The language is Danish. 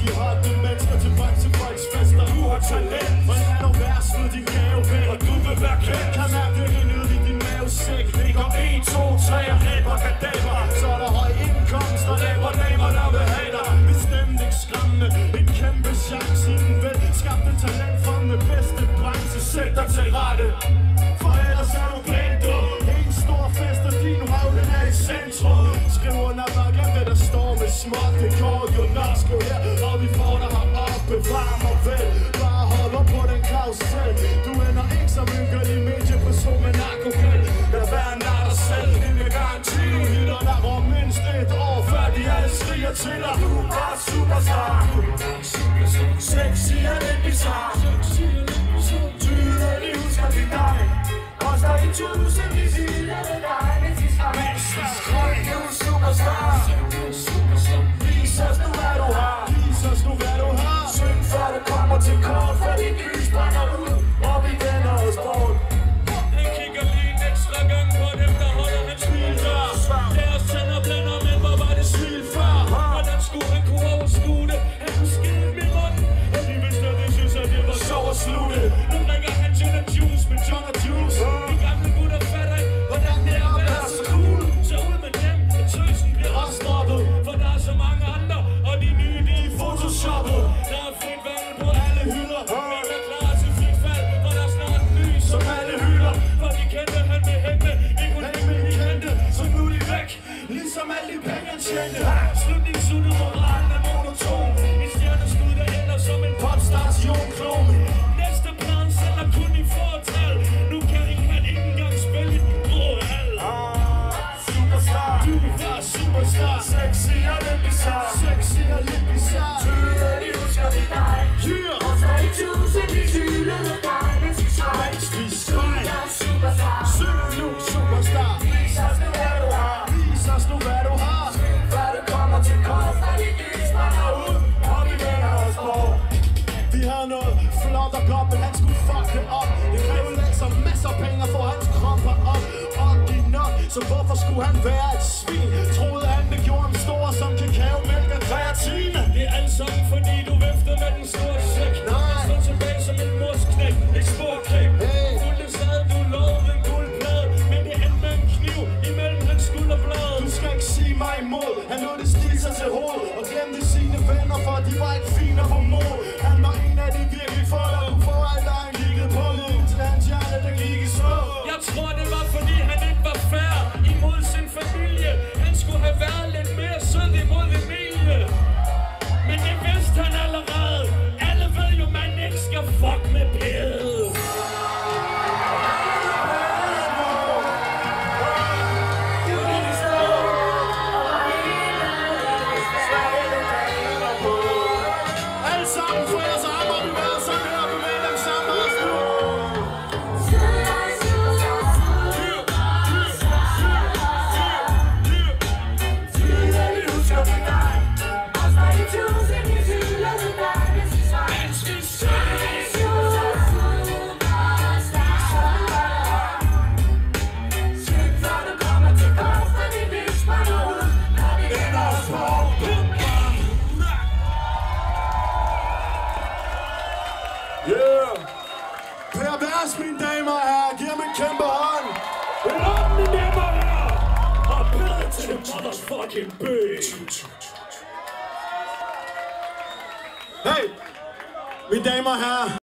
de hotte mennesker til branchefolksfester. Du har talent, og lad nu være smid din gave væk, og du vil være kendt. Kan mærke det helt ud i din mavesæk. Ligger 1, 2, 3 og ræber kadaver. Så er der høj indkomst og Ræber damer, der vil have dig. bestemt ikke skræmmende. En kæmpe chance i den vel skabte talent fra med bedste branche. Sæt dig til rette, For ellers er du blind. En stor fest og din røv, den er i centrum. Skriv under bare glem det der står med småt. Det går jo nok, skriv her, og vi får dig heroppe. Varm og vel, bare hold op på den karusel. Du ender ikke som en gør i medieperson med narkokæld. lad være nær dig selv, det vil garanti. Du hitter dig om mindst et år, før de alle skriger til dig. Du er bare superstar. Sexy er lidt bizarre. Tydeligt husker vi dig. Koster i tusindvis i lille dig. Mens vi skrøg, du er superstar. Vis os nu hvad du har. Vis os nu hvad du har. Syng før det kommer til kort, for dit lys brænder ud, og vi vender os bort. Han kigger lige en ekstra gang på dem, der holder hans smil der. Deres tænder blænder, men hvor var det smil før? Hvordan skulle han kunne overskue det? Han kunne skide dem i munden, og de vidste, at det synes, at det var sjov at slutte. Nu drikker han gin og juice med John og Juice. De gamle gutter fatter ikke, hvordan det er at være så cool. Så ud med dem, og tøsen bliver også stoppet. For der er så mange andre, og de nye, de er photoshoppet. Der er frit valg på alle hylder. Men er klar til frit fald, for der er snart en ny, som alle hylder. For de kendte han med hængende, vi kunne ikke de kendte. Så nu er de væk, ligesom alle de penge han tjente. Slutningssuttet moralen er monoton. En stjerneskud, der ender som en popstars jordklon. Næste plan sender kun i fortal. Nu kan han ikke engang spille i den grå hal. Superstar, Du var superstar. sexy og lidt bizarre. Sexy og lidt bizarre. Tydeligt husker vi dig. Yeah. Og så i tusindvis hyldede dig, mens vi skreg. Mens vi skreg. Du er superstar. Syng nu superstar. Vis os nu hvad du har. Vis os nu hvad du har. Før det kommer til kort, for dit lys brænder ud, og vi vender os bort. De havde noget flot og godt, men han skulle fuck det op. Det krævede altså masser af penge for hans krop var op og give nok. Så hvorfor skulle han være et svin? Troede han det gjorde ham stor som kakao, mælk og kreatin. Det er alt sammen fordi du vifter med den store sæk. Nej. Stå tilbage som en morsknæk, et sporknæk. Hey. Fuldt sad du lovede en guldplade, men det endte med en kniv imellem hans skulderblade. Du skal ikke sige mig imod. Han lod det stige sig til hovedet og glemte sine venner, for de var ikke fine på mod. Han var en af de virkelig få, der kunne få alt, der han kiggede på lidt, til hans hjerte, der gik i stå. Jeg tror det var fordi han ikke var fair imod sin familie. Han skulle have været lidt mere sød imod Emilie. Men det vidste han allerede. Alle ved jo man ikke skal fuck med pæde. Alle sammen for jeres arme, og vi være sådan her, bevæg dem sammen os nu. Yeah! Per Vers, mine damer og herrer, giv ham en kæmpe hånd. Mine damer og herrer, og bedre til motherfucking bitch. Hey, mine damer og herrer.